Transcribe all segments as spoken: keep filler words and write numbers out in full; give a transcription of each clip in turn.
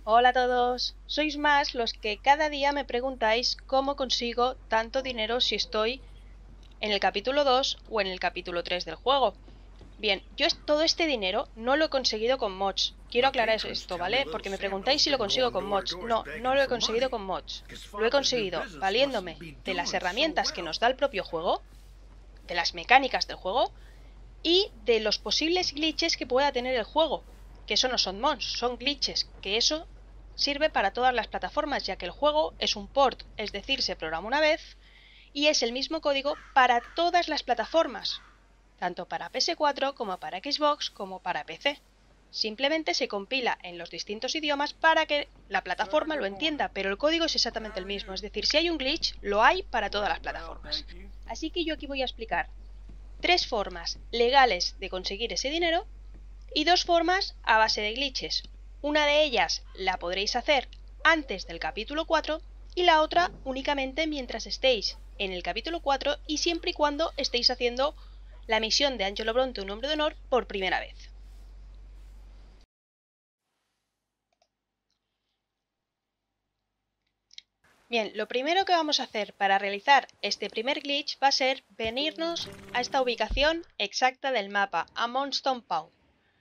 Hola a todos, sois más los que cada día me preguntáis cómo consigo tanto dinero si estoy en el capítulo dos o en el capítulo tres del juego. Bien, yo todo este dinero no lo he conseguido con mods. Quiero aclarar esto, ¿vale? Porque me preguntáis si lo consigo con mods. No, no lo he conseguido con mods. Lo he conseguido valiéndome de las herramientas que nos da el propio juego, de las mecánicas del juego y de los posibles glitches que pueda tener el juego. Que eso no son mods, son glitches, que eso sirve para todas las plataformas, ya que el juego es un port, es decir, se programa una vez y es el mismo código para todas las plataformas, tanto para P S cuatro como para Xbox como para P C. Simplemente se compila en los distintos idiomas para que la plataforma lo entienda, pero el código es exactamente el mismo, es decir, si hay un glitch, lo hay para todas las plataformas. Así que yo aquí voy a explicar tres formas legales de conseguir ese dinero y dos formas a base de glitches. Una de ellas la podréis hacer antes del capítulo cuatro y la otra únicamente mientras estéis en el capítulo cuatro y siempre y cuando estéis haciendo la misión de Angelo Bronte, un hombre de honor, por primera vez. Bien, lo primero que vamos a hacer para realizar este primer glitch va a ser venirnos a esta ubicación exacta del mapa, a Moonstone Paw.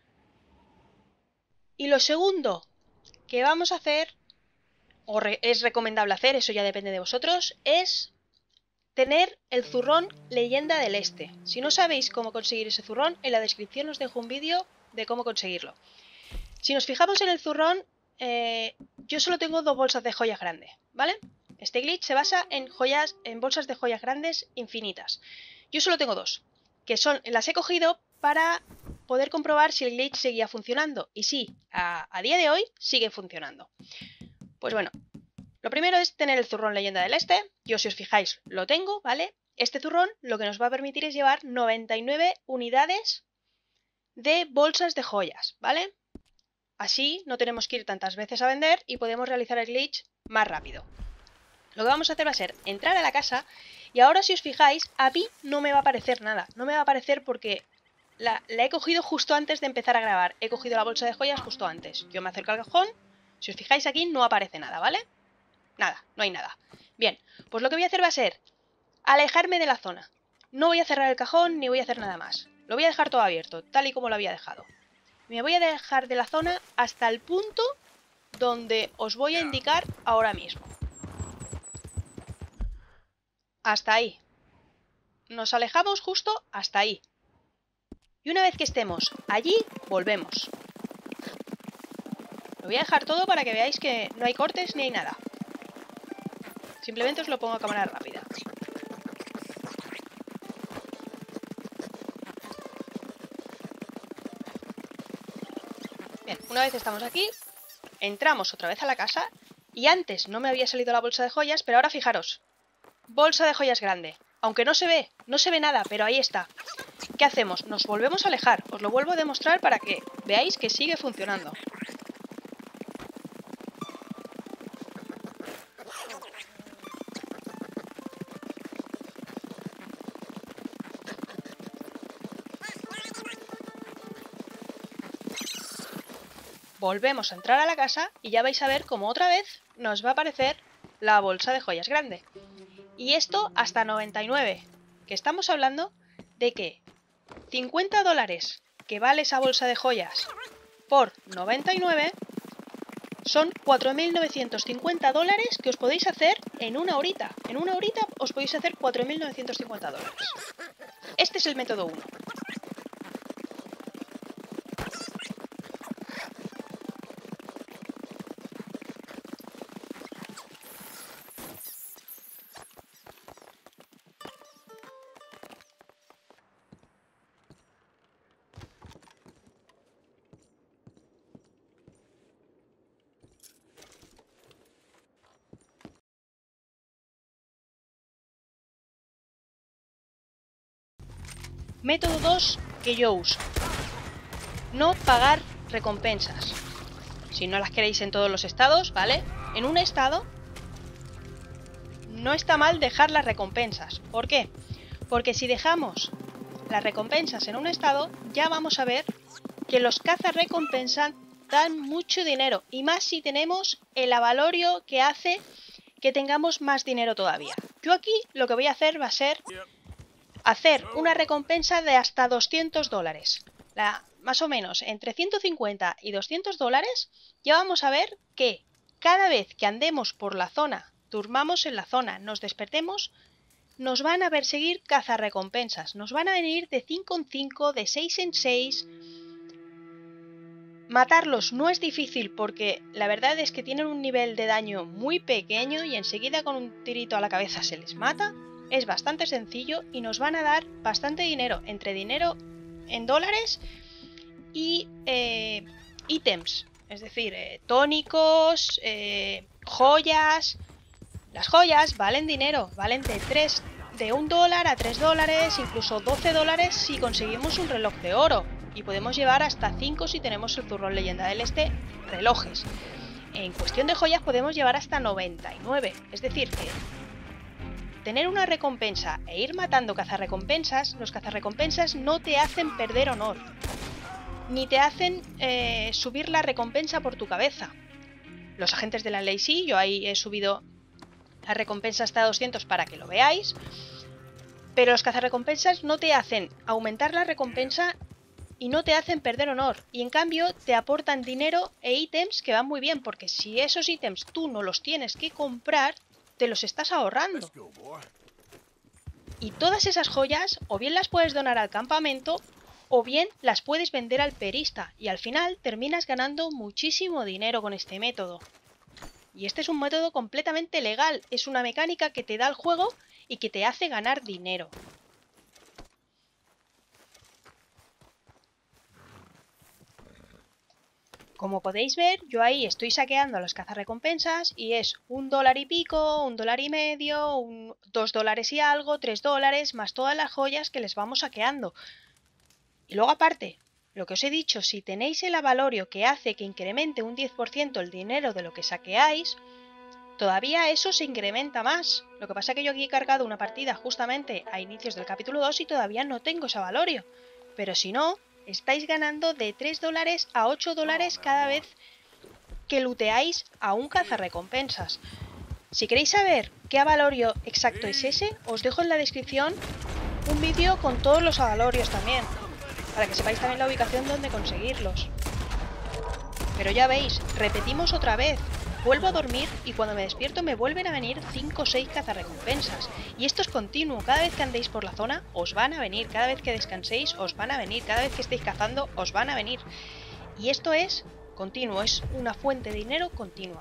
Y lo segundo que vamos a hacer, o re es recomendable hacer, eso ya depende de vosotros, es tener el zurrón Leyenda del Este. Si no sabéis cómo conseguir ese zurrón, en la descripción os dejo un vídeo de cómo conseguirlo. Si nos fijamos en el zurrón, eh, yo solo tengo dos bolsas de joyas grandes, ¿vale? Este glitch se basa en joyas, en bolsas de joyas grandes infinitas. Yo solo tengo dos, que son, las he cogido para poder comprobar si el glitch seguía funcionando. Y sí, a, a día de hoy sigue funcionando. Pues bueno, lo primero es tener el zurrón Leyenda del Este. Yo, si os fijáis, lo tengo, ¿vale? Este zurrón lo que nos va a permitir es llevar noventa y nueve unidades de bolsas de joyas, ¿vale? Así no tenemos que ir tantas veces a vender y podemos realizar el glitch más rápido. Lo que vamos a hacer va a ser entrar a la casa y ahora, si os fijáis, a mí no me va a aparecer nada. No me va a aparecer porque la, la he cogido justo antes de empezar a grabar. He cogido la bolsa de joyas justo antes. Yo me acerco al cajón. Si os fijáis aquí no aparece nada, ¿vale? Nada, no hay nada. Bien, pues lo que voy a hacer va a ser alejarme de la zona. No voy a cerrar el cajón ni voy a hacer nada más. Lo voy a dejar todo abierto, tal y como lo había dejado. Me voy a dejar de la zona hasta el punto donde os voy a indicar ahora mismo. Hasta ahí. Nos alejamos justo hasta ahí. Y una vez que estemos allí, volvemos. Lo voy a dejar todo para que veáis que no hay cortes ni hay nada. Simplemente os lo pongo a cámara rápida. Bien, una vez estamos aquí, entramos otra vez a la casa y antes no me había salido la bolsa de joyas, pero ahora fijaros. Bolsa de joyas grande. Aunque no se ve, no se ve nada, pero ahí está. ¿Qué hacemos? Nos volvemos a alejar. Os lo vuelvo a demostrar para que veáis que sigue funcionando. Volvemos a entrar a la casa y ya vais a ver cómo otra vez nos va a aparecer la bolsa de joyas grande. Y esto hasta noventa y nueve, que estamos hablando de que cincuenta dólares que vale esa bolsa de joyas por noventa y nueve son cuatro mil novecientos cincuenta dólares que os podéis hacer en una horita. En una horita os podéis hacer cuatro mil novecientos cincuenta dólares. Este es el método uno. Método dos que yo uso. No pagar recompensas. Si no las queréis en todos los estados, ¿vale? En un estado no está mal dejar las recompensas. ¿Por qué? Porque si dejamos las recompensas en un estado, ya vamos a ver que los cazarrecompensas dan mucho dinero. Y más si tenemos el avalorio que hace que tengamos más dinero todavía. Yo aquí lo que voy a hacer va a ser hacer una recompensa de hasta doscientos dólares. La, más o menos entre ciento cincuenta y doscientos dólares. Ya vamos a ver que cada vez que andemos por la zona, durmamos en la zona, nos despertemos, nos van a perseguir cazarrecompensas. Nos van a venir de cinco en cinco, de seis en seis. Matarlos no es difícil porque la verdad es que tienen un nivel de daño muy pequeño y enseguida con un tirito a la cabeza se les mata. Es bastante sencillo y nos van a dar bastante dinero, entre dinero en dólares y eh, ítems, es decir, eh, tónicos, eh, joyas. Las joyas valen dinero, valen de tres, de un dólar a tres dólares, incluso doce dólares si conseguimos un reloj de oro. Y podemos llevar hasta cinco si tenemos el zurrón leyenda del este relojes. En cuestión de joyas podemos llevar hasta noventa y nueve. Es decir, que tener una recompensa e ir matando cazarrecompensas, los cazarrecompensas no te hacen perder honor. Ni te hacen eh, subir la recompensa por tu cabeza. Los agentes de la ley sí, yo ahí he subido la recompensa hasta doscientos para que lo veáis. Pero los cazarrecompensas no te hacen aumentar la recompensa y no te hacen perder honor. Y en cambio te aportan dinero e ítems que van muy bien. Porque si esos ítems tú no los tienes que comprar, te los estás ahorrando. Y todas esas joyas o bien las puedes donar al campamento o bien las puedes vender al perista. Y al final terminas ganando muchísimo dinero con este método. Y este es un método completamente legal, es una mecánica que te da el juego y que te hace ganar dinero. Como podéis ver, yo ahí estoy saqueando a los cazarrecompensas y es un dólar y pico, un dólar y medio, un, dos dólares y algo, tres dólares, más todas las joyas que les vamos saqueando. Y luego aparte, lo que os he dicho, si tenéis el avalorio que hace que incremente un diez por ciento el dinero de lo que saqueáis, todavía eso se incrementa más. Lo que pasa es que yo aquí he cargado una partida justamente a inicios del capítulo dos y todavía no tengo ese valorio. Pero si no, estáis ganando de tres dólares a ocho dólares cada vez que looteáis a un cazarrecompensas. Si queréis saber qué avalorio exacto es ese, os dejo en la descripción un vídeo con todos los avalorios también, para que sepáis también la ubicación donde conseguirlos. Pero ya veis, repetimos otra vez. Vuelvo a dormir y cuando me despierto me vuelven a venir cinco o seis cazarrecompensas. Y esto es continuo, cada vez que andéis por la zona os van a venir, cada vez que descanséis os van a venir, cada vez que estéis cazando os van a venir. Y esto es continuo, es una fuente de dinero continua.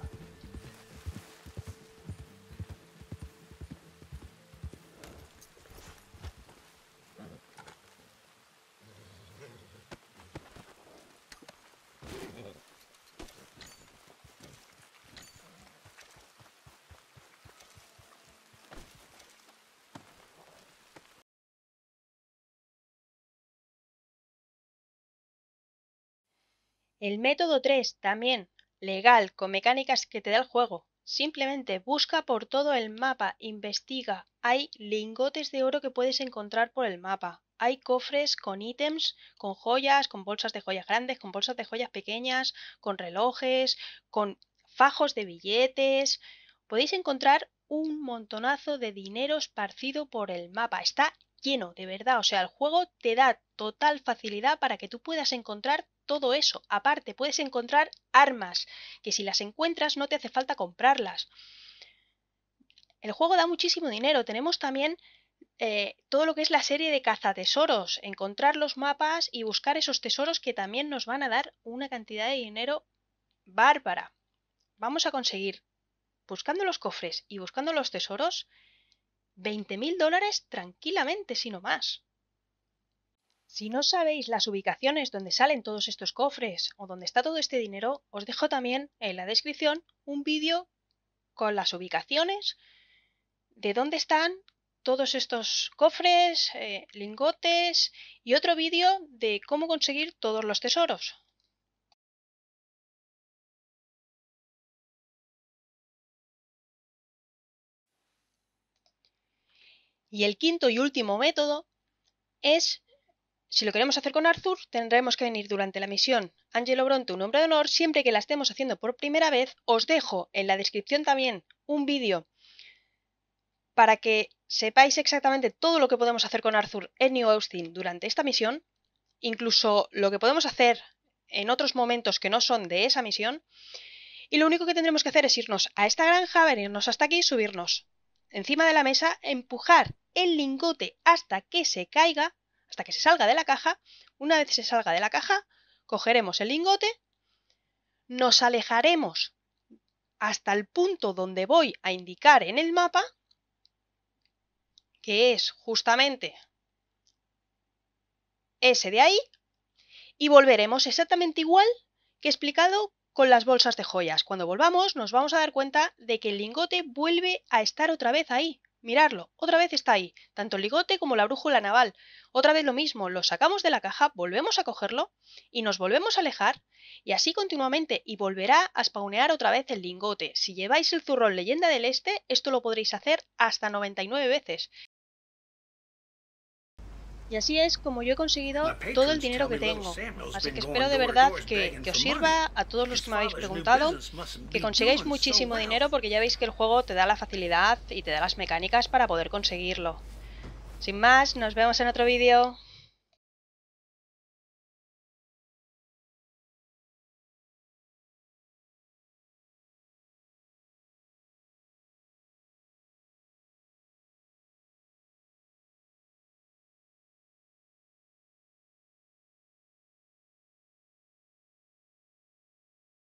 El método tres, también legal, con mecánicas que te da el juego. Simplemente busca por todo el mapa, investiga. Hay lingotes de oro que puedes encontrar por el mapa. Hay cofres con ítems, con joyas, con bolsas de joyas grandes, con bolsas de joyas pequeñas, con relojes, con fajos de billetes. Podéis encontrar un montonazo de dinero esparcido por el mapa. Está lleno, de verdad. O sea, el juego te da total facilidad para que tú puedas encontrar todo eso. Aparte, puedes encontrar armas, que si las encuentras no te hace falta comprarlas. El juego da muchísimo dinero. Tenemos también eh, todo lo que es la serie de cazatesoros. Encontrar los mapas y buscar esos tesoros que también nos van a dar una cantidad de dinero bárbara. Vamos a conseguir, buscando los cofres y buscando los tesoros, veinte mil dólares tranquilamente, si no más. Si no sabéis las ubicaciones donde salen todos estos cofres o donde está todo este dinero, os dejo también en la descripción un vídeo con las ubicaciones de dónde están todos estos cofres, eh, lingotes y otro vídeo de cómo conseguir todos los tesoros. Y el quinto y último método es Si lo queremos hacer con Arthur, tendremos que venir durante la misión Angelo Bronte, un hombre de honor, siempre que la estemos haciendo por primera vez. Os dejo en la descripción también un vídeo para que sepáis exactamente todo lo que podemos hacer con Arthur en New Austin durante esta misión, incluso lo que podemos hacer en otros momentos que no son de esa misión. Y lo único que tendremos que hacer es irnos a esta granja, venirnos hasta aquí, subirnos encima de la mesa, empujar el lingote hasta que se caiga, hasta que se salga de la caja. Una vez se salga de la caja, cogeremos el lingote, nos alejaremos hasta el punto donde voy a indicar en el mapa, que es justamente ese de ahí, y volveremos exactamente igual que he explicado con las bolsas de joyas. Cuando volvamos nos vamos a dar cuenta de que el lingote vuelve a estar otra vez ahí. Miradlo, otra vez está ahí, tanto el lingote como la brújula naval. Otra vez lo mismo, lo sacamos de la caja, volvemos a cogerlo y nos volvemos a alejar, y así continuamente, y volverá a spawnear otra vez el lingote. Si lleváis el zurrón Leyenda del Este, esto lo podréis hacer hasta noventa y nueve veces. Y así es como yo he conseguido todo el dinero que tengo. Así que espero de verdad que, que os sirva a todos los que me habéis preguntado, que consigáis muchísimo dinero, porque ya veis que el juego te da la facilidad y te da las mecánicas para poder conseguirlo. Sin más, nos vemos en otro vídeo.